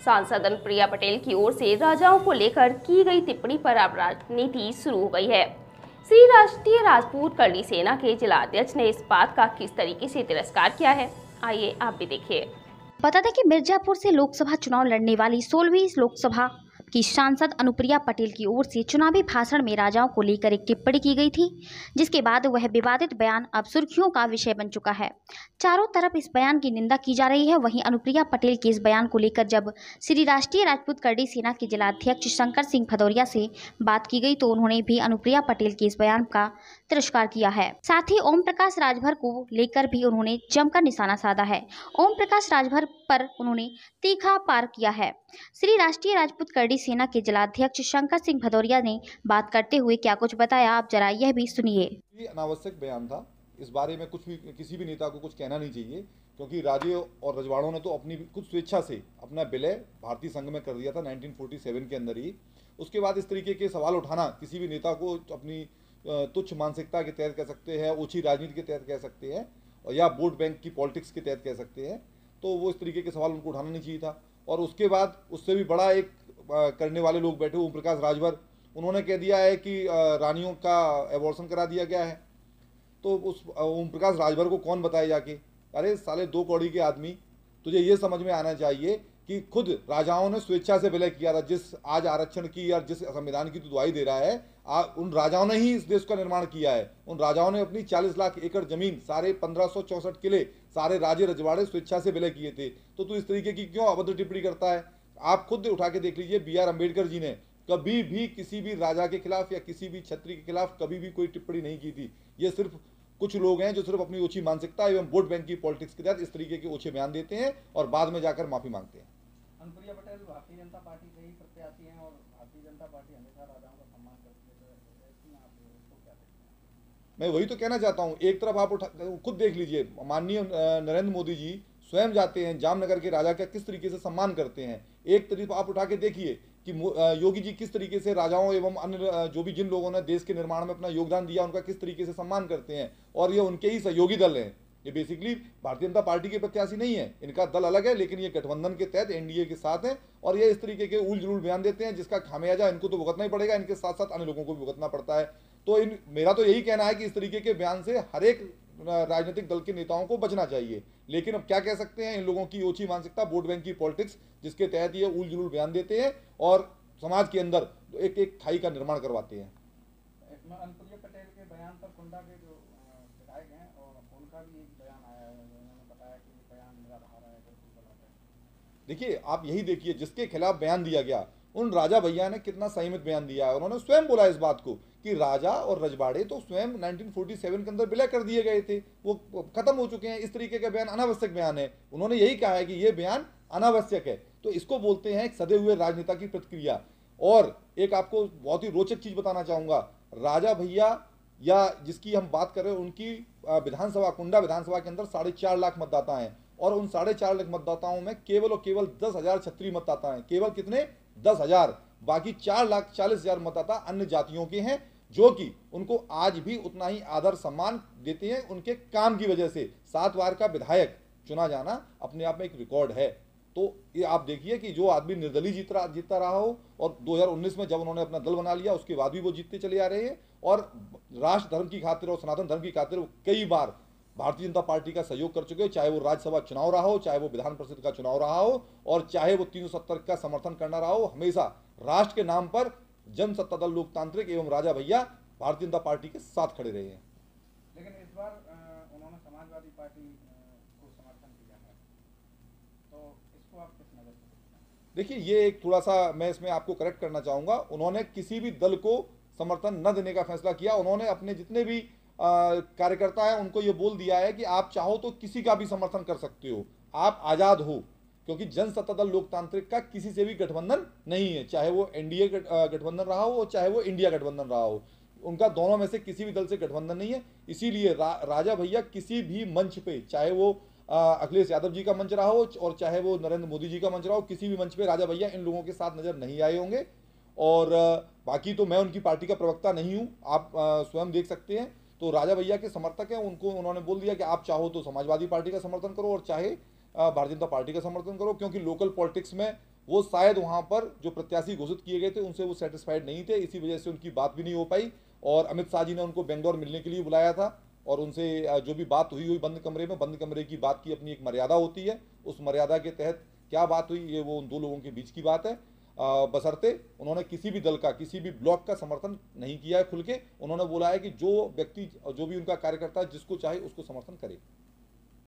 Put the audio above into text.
सांसद अनुप्रिया पटेल की ओर से राजाओं को लेकर की गई टिप्पणी पर अब राजनीति शुरू हो गई है। श्री राष्ट्रीय राजपूत करणी सेना के जिला अध्यक्ष ने इस बात का किस तरीके से तिरस्कार किया है, आइए आप भी देखिए। बता दें कि मिर्जापुर से लोकसभा चुनाव लड़ने वाली 16वीं लोकसभा की सांसद अनुप्रिया पटेल की ओर से चुनावी भाषण में राजाओं को लेकर एक टिप्पणी की गई थी, जिसके बाद वह विवादित बयान अब सुर्खियों का विषय बन चुका है। चारों तरफ इस बयान की निंदा की जा रही है। वहीं अनुप्रिया पटेल के इस बयान को लेकर जब श्री राष्ट्रीय राजपूत करणी सेना के जिला अध्यक्ष शंकर सिंह भदौरिया से बात की गई तो उन्होंने भी अनुप्रिया पटेल के इस बयान का तिरस्कार किया है। साथ ही ओम प्रकाश राजभर को लेकर भी उन्होंने जमकर निशाना साधा है। ओम प्रकाश राजभर पर उन्होंने तीखा पार किया है। श्री राष्ट्रीय राजपूत करणी सेना के जिलाध्यक्ष शंकर सिंह भदौरिया ने बात करते हुए क्या कुछ बताया, आप जरा यह भी सुनिए। ये अनावश्यक बयान था। इस बारे में कुछ भी किसी भी नेता को कुछ कहना नहीं चाहिए, क्योंकि राजे और रजवाड़ों ने तो अपनी खुद स्वेच्छा से अपना विलय भारतीय संघ में कर दिया था 1947 के अंदर ही। उसके बाद इस तरीके के सवाल उठाना किसी भी नेता को अपनी तुच्छ मानसिकता के तहत कह सकते हैं, ओछी राजनीति के तहत कह सकते हैं, या वोट बैंक की पॉलिटिक्स के तहत कह सकते हैं। तो वो इस तरीके के सवाल उनको उठाना नहीं चाहिए था। और उसके बाद उससे भी बड़ा एक करने वाले लोग बैठे, ओम प्रकाश राजभर, उन्होंने कह दिया है कि रानियों का एबॉर्शन करा दिया गया है। तो उस ओम प्रकाश राजभर को कौन बताए जाके, अरे साले दो कौड़ी के आदमी, तुझे ये समझ में आना चाहिए कि खुद राजाओं ने स्वेच्छा से विलय किया था। जिस आज आरक्षण की या जिस संविधान की तो दुहाई दे रहा है, उन राजाओं ने ही इस देश का निर्माण किया है। उन राजाओं ने अपनी 40 लाख एकड़ जमीन, सारे 1564 किले, सारे राजे रजवाड़े स्वेच्छा से विलय किए थे। तो तू इस तरीके की क्यों अभद्र टिप्पणी करता है? आप खुद उठा के देख लीजिए, बी आर अम्बेडकर जी ने कभी भी किसी भी राजा के खिलाफ या किसी भी छत्री के खिलाफ कभी भी कोई टिप्पणी नहीं की थी। ये सिर्फ कुछ लोग हैं जो सिर्फ अपनी ओछी मानसिकता एवं वोट बैंक की पॉलिटिक्स के तहत इस तरीके के ओछे बयान देते हैं और बाद में जाकर माफी मांगते हैं। अनुप्रिया पटेल भारतीय जनता पार्टी से ही प्रत्याशी हैं और भारतीय जनता पार्टी हमेशा राजाओं का सम्मान करती है, तो आप इसको क्या देखते हैं? मैं वही तो कहना चाहता हूँ। एक तरफ आप खुद देख लीजिए, माननीय नरेंद्र मोदी जी स्वयं जाते हैं जामनगर के राजा का किस तरीके से सम्मान करते हैं। एक तरफ आप उठा के देखिए कि योगी जी किस तरीके से राजाओं एवं अन्य जो भी जिन लोगों ने देश के निर्माण में अपना योगदान दिया उनका किस तरीके से सम्मान करते हैं, और ये उनके ही सहयोगी दल हैं। ये बेसिकली भारतीय जनता पार्टी के प्रत्याशी नहीं है, इनका दल अलग है, लेकिन ये गठबंधन के तहत एनडीए के साथ है। और ये इस तरीके के उल जुलूल बयान देते हैं जिसका खामियाजा इनको तो भुगतना ही पड़ेगा, इनके साथ साथ अन्य लोगों को भी भुगतना पड़ता है। तो मेरा तो यही कहना है कि इस तरीके के बयान से हर एक राजनीतिक दल के नेताओं को बचना चाहिए। लेकिन अब क्या कह सकते हैं, इन लोगों की ओछी मानसिकता, वोट बैंक की पॉलिटिक्स, जिसके तहत ये उल जुलूल बयान देते हैं और समाज के अंदर एक एक खाई का निर्माण करवाते हैं। अनुप्रिया पटेल के बयान पर कुंडा के जो विधायक हैं और उनका भी एक बयान आया है, उन्होंने बताया कि बयान निराधार है, बिल्कुल गलत है। देखिए, आप यही देखिए, जिसके खिलाफ बयान दिया गया उन राजा भैया ने कितना संयमित बयान दिया है। उन्होंने स्वयं बोला इस बात को कि राजा और रजवाड़े तो स्वयं 1947 के अंदर विलय कर दिए गए थे, वो खत्म हो चुके हैं। इस तरीके का बयान अनावश्यक बयान है। उन्होंने यही कहा है कि यह बयान अनावश्यक है। तो इसको बोलते हैं एक सदे हुए राजनेता की प्रतिक्रिया। और एक आपको बहुत ही रोचक चीज बताना चाहूंगा, राजा भैया या जिसकी हम बात कर रहे हैं उनकी विधानसभा, कुंडा विधानसभा के अंदर 4.5 लाख मतदाता हैं, और उन 4.5 लाख मतदाताओं में केवल और केवल 10,000 क्षत्रिय मतदाता हैं। केवल कितने? 10,000। बाकी 4,40,000 मतदाता अन्य जातियों के हैं, जो कि उनको आज भी उतना ही आदर सम्मान देते हैं उनके काम की वजह से। 7 बार का विधायक चुना जाना अपने आप में एक रिकॉर्ड है। तो ये आप देखिए कि जो आदमी निर्दलीय जीतता रहा हो, और 2019 में जब उन्होंने अपना दल बना लिया उसके बाद भी वो जीतते चले आ रहे हैं, और राष्ट्र धर्म की खातिर और सनातन धर्म की खातिर कई बार भारतीय जनता पार्टी का सहयोग कर चुके हो, चाहे वो राज्यसभा चुनाव रहा हो, चाहे वो विधान परिषद का चुनाव रहा हो, और चाहे वो 370 का समर्थन करना रहा हो। हमेशा राष्ट्र के नाम पर जन सत्ता दल लोकतांत्रिक एवं राजा भैया भारतीय जनता पार्टी के साथ खड़े रहे हैं। लेकिन इस बार उन्होंने समाजवादी पार्टी को समर्थन किया है, तो इसको आप किस नजर से देखते हैं? देखिए, ये एक थोड़ा सा मैं इसमें आपको करेक्ट करना चाहूंगा। उन्होंने किसी भी दल को समर्थन न देने का फैसला किया। उन्होंने अपने जितने भी कार्यकर्ता हैं उनको ये बोल दिया है कि आप चाहो तो किसी का भी समर्थन कर सकते हो, आप आजाद हो, क्योंकि जन सत्ता दल लोकतांत्रिक का किसी से भी गठबंधन नहीं है, चाहे वो एनडीए गठबंधन रहा हो और चाहे वो इंडिया गठबंधन रहा हो। उनका दोनों में से किसी भी दल से गठबंधन नहीं है। इसीलिए राजा भैया किसी भी मंच पे, चाहे वो अखिलेश यादव जी का मंच रहा हो और चाहे वो नरेंद्र मोदी जी का मंच रहा हो, किसी भी मंच पे राजा भैया इन लोगों के साथ नजर नहीं आए होंगे। और बाकी तो मैं उनकी पार्टी का प्रवक्ता नहीं हूं, आप स्वयं देख सकते हैं। तो राजा भैया के समर्थक हैं, उनको उन्होंने बोल दिया कि आप चाहो तो समाजवादी पार्टी का समर्थन करो और चाहे भारतीय जनता पार्टी का समर्थन करो, क्योंकि लोकल पॉलिटिक्स में वो शायद वहाँ पर जो प्रत्याशी घोषित किए गए थे उनसे वो सेटिस्फाइड नहीं थे, इसी वजह से उनकी बात भी नहीं हो पाई। और अमित शाह जी ने उनको बेंगलोर मिलने के लिए बुलाया था और उनसे जो भी बात हुई बंद कमरे की बात की अपनी एक मर्यादा होती है, उस मर्यादा के तहत क्या बात हुई ये वो उन दो लोगों के बीच की बात है। बशर्ते उन्होंने किसी भी दल का, किसी भी ब्लॉक का समर्थन नहीं किया है खुल के। उन्होंने बोला है कि जो व्यक्ति, जो भी उनका कार्यकर्ता जिसको चाहे उसको समर्थन करे।